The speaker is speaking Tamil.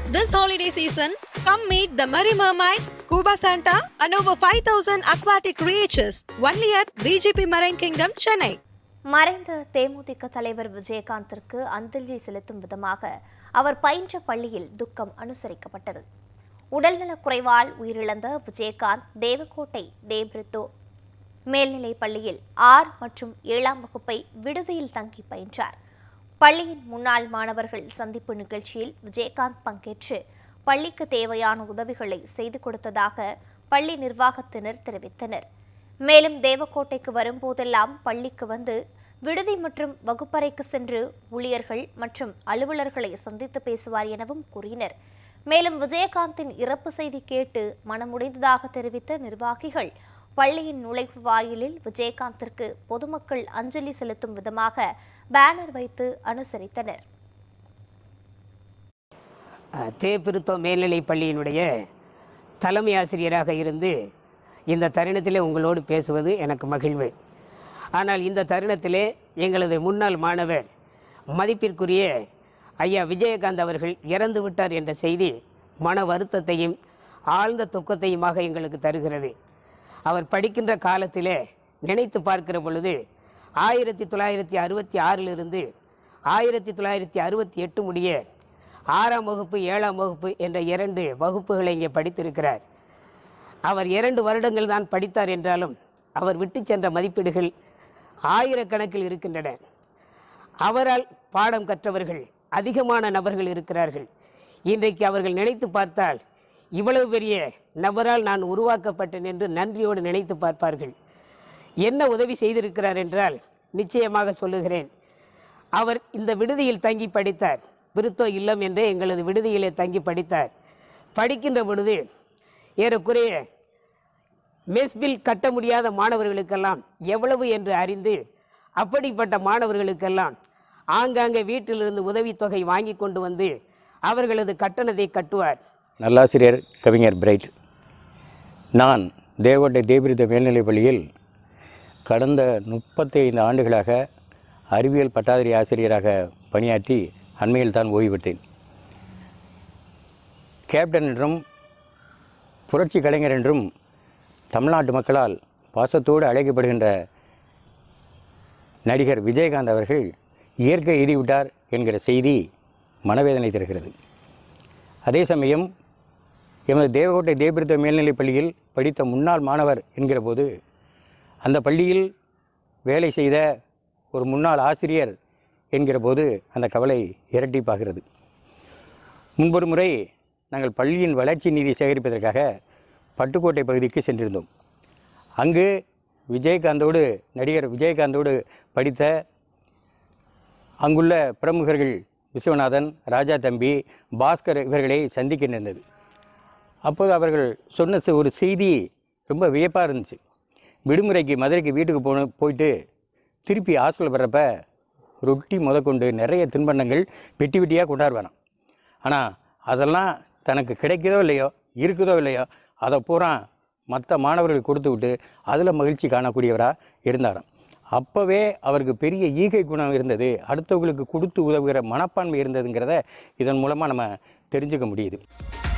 This holiday season, come meet the Merry Mermaid, Scuba Santa and over 5,000 aquatic creatures only at VGP Marine Kingdom, Chennai. மறைந்த தேமுதிக தலைவர் விஜயகாந்திற்கு அஞ்சலி செலுத்தும் விதமாக அவர் பயின்ற பள்ளியில் துக்கம் அனுசரிக்கப்பட்டது. உடல்நலக் குறைவால் உயிரிழந்த விஜயகாந்த் தேவக்கோட்டை தேவ்பிரித்தோ மேல்நிலைப் பள்ளியில் 6 மற்றும் 7ஆம் வகுப்பை விடுதியில் தங்கி பயின்றார். பள்ளியின் முன்னாள் மாணவர்கள் சந்திப்பு நிகழ்ச்சியில் விஜயகாந்த் பங்கேற்று பள்ளிக்கு தேவையான உதவிகளை செய்து கொடுத்ததாக பள்ளி நிர்வாகத்தினர் தெரிவித்தனர். மேலும் தேவக்கோட்டைக்கு வரும்போதெல்லாம் பள்ளிக்கு வந்து விடுதி மற்றும் வகுப்பறைக்கு சென்று ஊழியர்கள் மற்றும் அலுவலர்களை சந்தித்து பேசுவார் எனவும் கூறினர். மேலும் விஜயகாந்தின் இறப்பு செய்தி கேட்டு மனமுடைந்ததாக தெரிவித்த நிர்வாகிகள் பள்ளியின் நுழைவு வாயிலில் விஜயகாந்திற்கு பொதுமக்கள் அஞ்சலி செலுத்தும் விதமாக பேனர் வைத்து அனுசரித்தனர். தேவ்பிரித்தோ மேல்நிலைப் பள்ளியினுடைய தலைமை ஆசிரியராக இருந்து இந்த தருணத்திலே உங்களோடு பேசுவது எனக்கு மகிழ்வு. ஆனால் இந்த தருணத்திலே எங்களது முன்னாள் மாணவர் மதிப்பிற்குரிய ஐயா விஜயகாந்த் அவர்கள் இறந்து விட்டார் என்ற செய்தி மன வருத்தத்தையும் ஆழ்ந்த துக்கத்தையுமாக எங்களுக்கு தருகிறது. அவர் படிக்கின்ற காலத்திலே நினைத்து பார்க்கிற பொழுது 1966 1968 முடிய 6ஆம் வகுப்பு 7ஆம் வகுப்பு என்ற 2 வகுப்புகளை இங்கே படித்திருக்கிறார். அவர் 2 வருடங்கள் தான் படித்தார் என்றாலும் அவர் விட்டு சென்ற மதிப்பீடுகள் ஆயிரக்கணக்கில் இருக்கின்றன. அவரால் பாடம் கற்றவர்கள் அதிகமான நபர்கள் இருக்கிறார்கள். இன்றைக்கு அவர்கள் நினைத்து பார்த்தால் இவ்வளவு பெரிய நபரால் நான் உருவாக்கப்பட்டேன் என்று நன்றியோடு நினைத்து பார்ப்பார்கள். என்ன உதவி செய்திருக்கிறார் என்றால் நிச்சயமாக சொல்லுகிறேன். அவர் இந்த விடுதியில் தங்கி படித்தார். பிரித்தோ இல்லம் என்றே எங்களது விடுதியிலே தங்கி படித்தார். படிக்கின்ற பொழுது ஏறக்குறைய மெஸ்பில் கட்ட முடியாத மாணவர்களுக்கெல்லாம் எவ்வளவு என்று அறிந்து அப்படிப்பட்ட மாணவர்களுக்கெல்லாம் ஆங்காங்கே வீட்டிலிருந்து உதவித்தொகை வாங்கி கொண்டு வந்து அவர்களது கட்டணத்தை கட்டுவார். நல்லாசிரியர் கவிஞர் பிரைட். நான் தேவக்கோட்டை தேவ்பிரித்தோ மேல்நிலைப் பள்ளியில் கடந்த 35 ஆண்டுகளாக அறிவியல் பட்டாதாரி ஆசிரியராக பணியாற்றி அண்மையில் தான் ஓய்வு பெற்றேன். கேப்டன் என்றும் புரட்சி கலைஞர் என்றும் தமிழ்நாட்டு மக்களால் பாசத்தோடு அழைக்கப்படுகின்ற நடிகர் விஜயகாந்த் அவர்கள் இயற்கை எய்திவிட்டார் என்கிற செய்தி மனவேதனை தருகிறது. அதே சமயம் எமது தேவக்கோட்டை தேவ்பிரித்தோ மேல்நிலைப் பள்ளியில் படித்த முன்னாள் மாணவர் என்கிற போது அந்த பள்ளியில் வேலை செய்த ஒரு முன்னாள் ஆசிரியர் என்கிற போது அந்த கவலை இரட்டிப்பாகிறது. முன்பொரு முறை நாங்கள் பள்ளியின் வளர்ச்சி நிதி சேகரிப்பதற்காக பட்டுக்கோட்டை பகுதிக்கு சென்றிருந்தோம். அங்கு நடிகர் விஜயகாந்தோடு படித்த அங்குள்ள பிரமுகர்கள் விஸ்வநாதன், ராஜா தம்பி, பாஸ்கர் இவர்களை சந்திக்க நேர்ந்தது. அப்போது அவர்கள் சொன்ன ஒரு செய்தி ரொம்ப வியப்பாக இருந்துச்சு. விடுமுறைக்கு மதுரைக்கு வீட்டுக்கு போயிட்டு திருப்பி ஹாஸ்டலில் வர்றப்ப ரொட்டி முதற்கொண்டு நிறைய தின்பண்டங்கள் வெட்டி வெட்டியாக கொண்டாடுவாராம். ஆனால் அதெல்லாம் தனக்கு கிடைக்குதோ இல்லையோ இருக்குதோ இல்லையோ அதை பூரா மற்ற மாணவர்களுக்கு கொடுத்து விட்டு அதில் மகிழ்ச்சி காணக்கூடியவராக இருந்தாராம். அப்போவே அவருக்கு பெரிய ஈகை குணம் இருந்தது, அடுத்தவங்களுக்கு கொடுத்து உதவுகிற மனப்பான்மை இருந்ததுங்கிறத இதன் மூலமாக நம்ம தெரிஞ்சுக்க முடியுது.